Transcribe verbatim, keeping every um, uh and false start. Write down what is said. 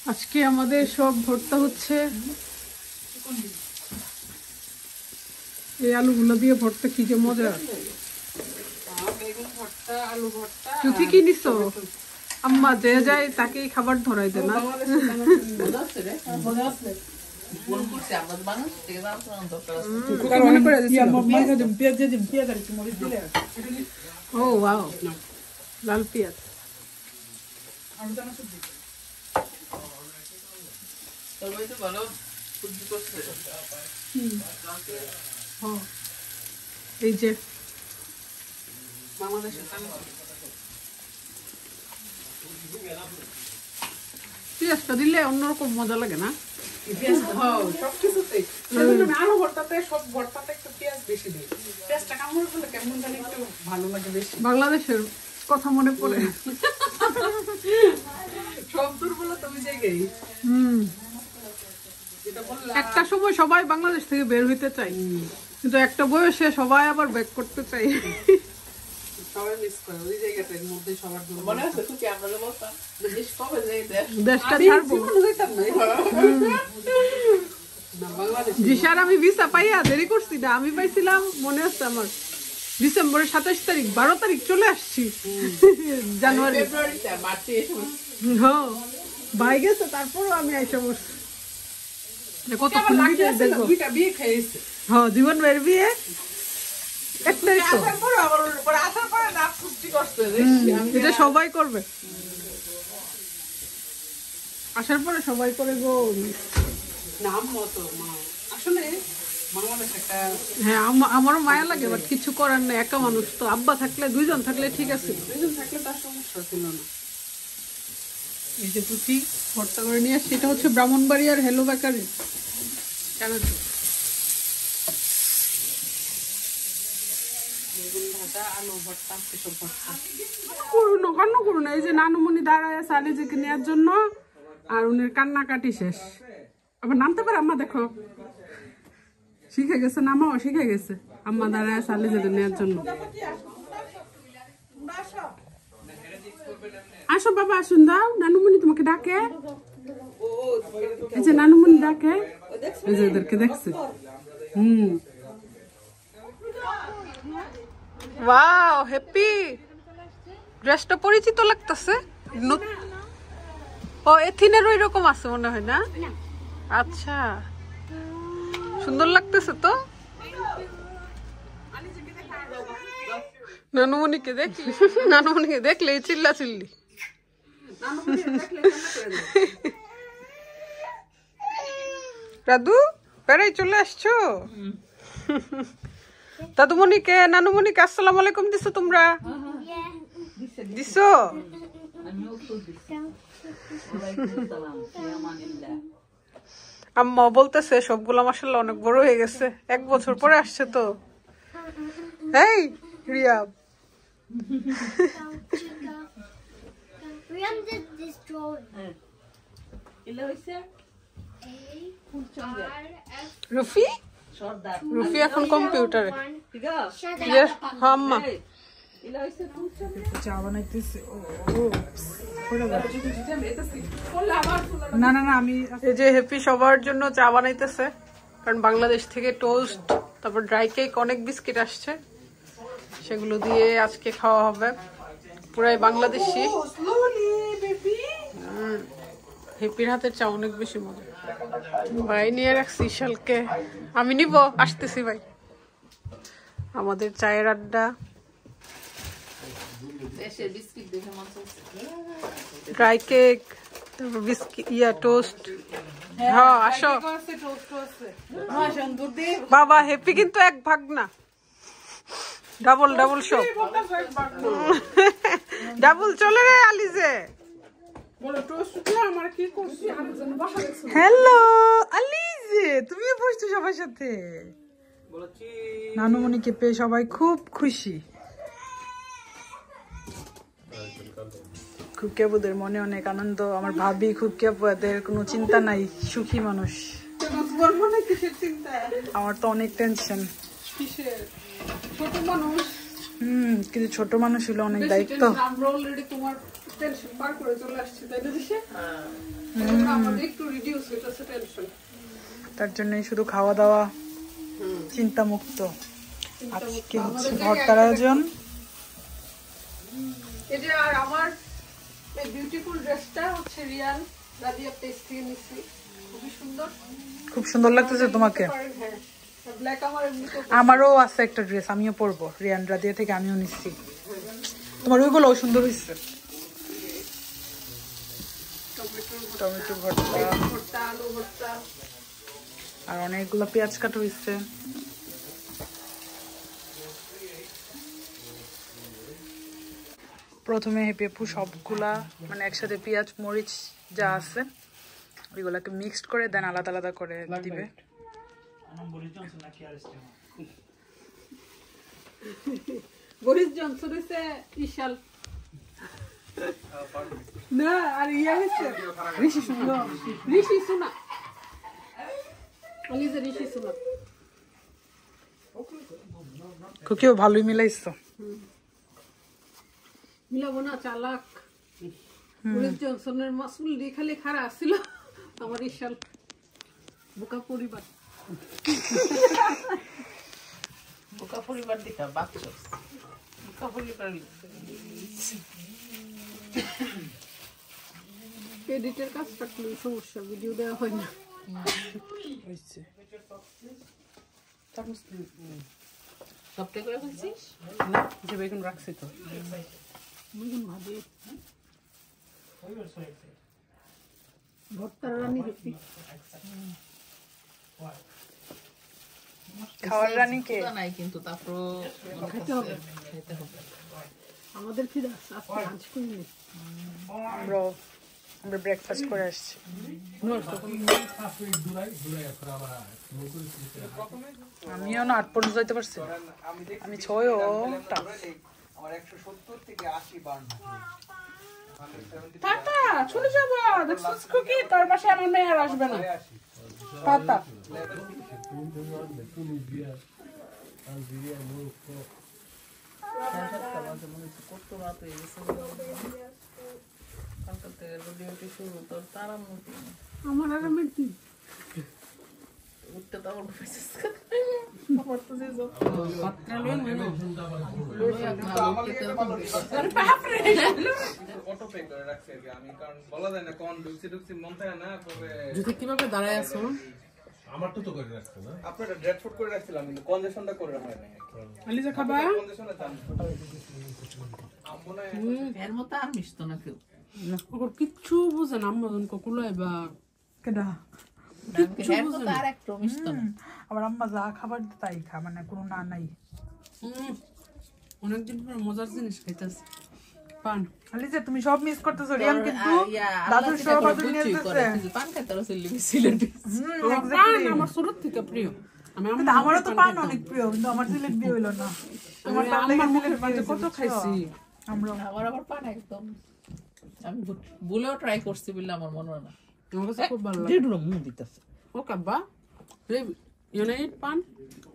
আজকে আমাদের সব ভর্তা হচ্ছে, এই আলুগুলো দিয়ে ভর্তা কি যে মজা। তুই কি নিছো? আম্মা যে যায় তাকেই খাবার ধরাই দে না। ও ওয়াও, লাল পেঁয়াজ। এই যে পেঁয়াজটা দিলে অন্যরকম মজা লাগে না? আলু ভর্তাতে সব ভর্তাতে একটু পেঁয়াজ বেশি দিই, পেঁয়াজটা কামড় করলে কেমন জানি একটু ভালো লাগে বেশি। বাংলাদেশের কথা মনে পড়ে। সব দুর্বলতা তুমি জায়গায়। হম, একটা সময় সবাই বাংলাদেশ থেকে বের হইতে চাই, কিন্তু একটা বয়সে সবাই আবার ব্যাক করতে চাই। সবাই মিস করে ওই জায়গাটার মধ্যে সবার জন্য। মনে আছে তুমি আমরা বলতাম দেশ কবে যাইতে, দেশটা ছাড়বো না বাংলাদেশ। জিসার আমি ভিসা পাইয়া দেরি করছি না, আমি পাইছিলাম মনে আছে আমার ডিসেম্বরের সাতাশ তারিখ, বারো তারিখ চলে আসছি জানুয়ারি হ্যাঁ ভাই গেছে, তারপরও আমি আইসা বসছি। কত দেখবো হ্যাঁ জীবন ভাইয়ের বিয়ে এক তারিখ, এটা সবাই করবে, আসার পরে সবাই করে গো। নাম মতো আসলে হ্যাঁ আমারও মায়া লাগে, বাট কিছু করার নেই, একা মানুষ তো। আব্বা থাকলে, দুইজন থাকলে ঠিক আছে, দুইজন থাকলে তার সমস্যা ছিল না। এই যে পুঁথি ভর্তা করে নিয়ে আসছি, এটা হচ্ছে ব্রাহ্মণবাড়িয়ার হেলো বেকারি। কেন করুন কান্না করুন, এই যে নানুমণি দাঁড়ায় আছে আলিজাকে নেওয়ার জন্য, আর উনি কান্নাকাটি শেষ। আবার নামতে পারে আম্মা, দেখো শিখে গেছে, নামাও শিখে গেছে। আম্মা দাঁড়ায় আছে আলিজাকে নেওয়ার জন্য। আসো বাবা আসুন, দাও নানুমণি তোমাকে ডাকে, এই যে নানুমণি ডাকে, এই যে এদেরকে দেখছে। হুম ওয়াও হ্যাপি, ড্রেসটা পরিচিত লাগতেছে। ও এথিনের ওই রকম আছে মনে হয় না? আচ্ছা সুন্দর লাগতেছে তো। নানুমণিকে দেখলি, নানুমণিকে দেখলে চিল্লা চিল্লি। দাদু বেড়াই চলে আসছো? দাদুমণিকে নানুমণিকে আসসালামু আলাইকুম দিছো তোমরা? দিছো? আম্মা বলতেছে সবগুলো মাশাআল্লাহ অনেক বড় হয়ে গেছে, এক বছর পরে আসছে তো। এই রিয়া রুফি রুফি এখন কম্পিউটারে। হ্যাঁ আম্মা চা বানাইতেছে। না না না আমি এই যে হ্যাপি সবার জন্য চা বানাইতেছে, কারণ বাংলাদেশ থেকে টোস্ট, তারপর ড্রাই কেক, অনেক বিস্কিট আসছে, সেগুলো দিয়ে আজকে খাওয়া হবে। পুরাই বাংলাদেশি। হ্যাপির হাতের চা অনেক বেশি মজা। ভাই নিয়ে রাখছি শালকে, আমি নিব, আসতেছি ভাই। আমাদের চায়ের আড্ডা, ড্রাই কেক, তারপর বিস্কিট, ইয়া টোস্ট। হ্যাঁ আসো বাবা। হ্যাপি কিন্তু এক ভাগ না, ডাবল ডাবল সব, ডাবল চলে রে আলিজে। হ্যালো আলিজে, তুমিও বসছো সবার সাথে। নানুমণিকে পেয়ে সবাই খুব খুশি। খুকিয়াবুদের মনে অনেক আনন্দ, আমার ভাবি খুকিয়াবুদের কোনো চিন্তা নাই, সুখী মানুষ। আমার তো অনেক টেনশন। হুম কিন্তু ছোট মানুষ হলে অনেক দায়িত্ব। টেনশন পার করে চলে আসছি তাই না দিশে আমাদের একটু রিডিউস হইতেছে টেনশন তার জন্যই শুধু খাওয়া দাওয়া চিন্তা মুক্ত আজকে হচ্ছে ভর্তার আয়োজন এই যে আর আমার এই বিউটিফুল ড্রেসটা হচ্ছে রিয়ান রাদিয়া পেজ থেকে নিছি খুবই সুন্দর খুব সুন্দর লাগতেছে তোমাকে হ্যাঁ ব্ল্যাক আমার এমনিতে আমারও আছে একটা ড্রেস আমিও পরবো রিয়ান রাদিয়া থেকে আমিও নিচ্ছি তোমার ওইগুলোও সুন্দর হয়েছে টমেটো ভর্তা ভর্তা আলু ভর্তা আর অনেকগুলো পেঁয়াজ কাটা হয়েছে প্রথমে হেপি আপু সবগুলা মানে একসাথে পেঁয়াজ মরিচ যা আছে ওইগুলাকে মিক্সড করে দেন আলাদা আলাদা করে দিবে বরিস জনসন হইছে ইশাল না আর ইয়া হইছে ঋষি সুনা ঋষি সুনা ওলি যে ঋষি সুনা কুকিও ভালোই মিলাইছো মিলাবো না চালাক বরিস জনসনের মাসুল দিয়ে খালি খাড়া আসছিল আমার ইশাল বোকা পরিবার বোকা পরিবার দেখা বাচ্চা বোকা পরিবার এডিটের কাজটা কি সমস্যা ভিডিও দেওয়া হয় না সবটা করে ফেলছিস না যে বেগুন রাখছি তো বেগুন ভাজি ভর্তা রানি দেখি খাওয়ার রানী কে নাই কিন্তু তারপর খেতে হবে আমাদের ফিরে আজকে লাঞ্চ করিনি আমরা আমরা ব্রেকফাস্ট করে আসছি আমিও না আট পর্যন্ত যাইতে পারছি আমি ছয় ওটা টাটা চলে যাবো দেখছিস কুকি তোর পাশে আমার মেয়ে আর আসবে না টাটা কত রাত হয়ে গেছে কালকে থেকে ডিউটি শুরু তোর তারা মুটি আমার আরামের কি উঠতে তো আমার আমার তো যে পাত্রা লই না অটো পে করে রাখছি আর কি আমি কারণ বলা যায় না কোন ঢুকছি ঢুকছি মন থাকে না তবে যদি কিভাবে দাঁড়ায় আছো আমার তো তো করে রাখছে না আপনারা ড্রেড ফুড করে রাখছিলাম কিন্তু কনজেশনটা করে রাখা হয় না আলিজা খাবা কনজেশনে দাম আমনে এর মতো আর মিশতো না কেউ ওর কিচ্ছু বুঝে না আম্মাজন ককুলাই বা কেডা এর মতো আর একটু মিশতো না আবার আম্মা যা খাবার দেয় তাই খা মানে কোনো না নাই অনেকদিন পর মজার জিনিস খাইতেছে পান খালি যে তুমি সব মিস করতেছো রিয়ান কিন্তু দাদুর সব দাদু নিয়ে আসছে পান খাইতে রসিল সিলেট পান আমার সুরত থেকে প্রিয় আমি কিন্তু আমারও তো পান অনেক প্রিয় কিন্তু আমার সিলেট বিয়ে হইলো না তোমার পান লেগে সিলেট বাজে কত খাইছি আমরা আমার আবার পান একদম আমি বলেও ট্রাই করছি বলে আমার মনে হয় না আমার কাছে খুব ভালো লাগে দেড় মুখ দিতেছে ও কাব্বা ইউ নো ইট পান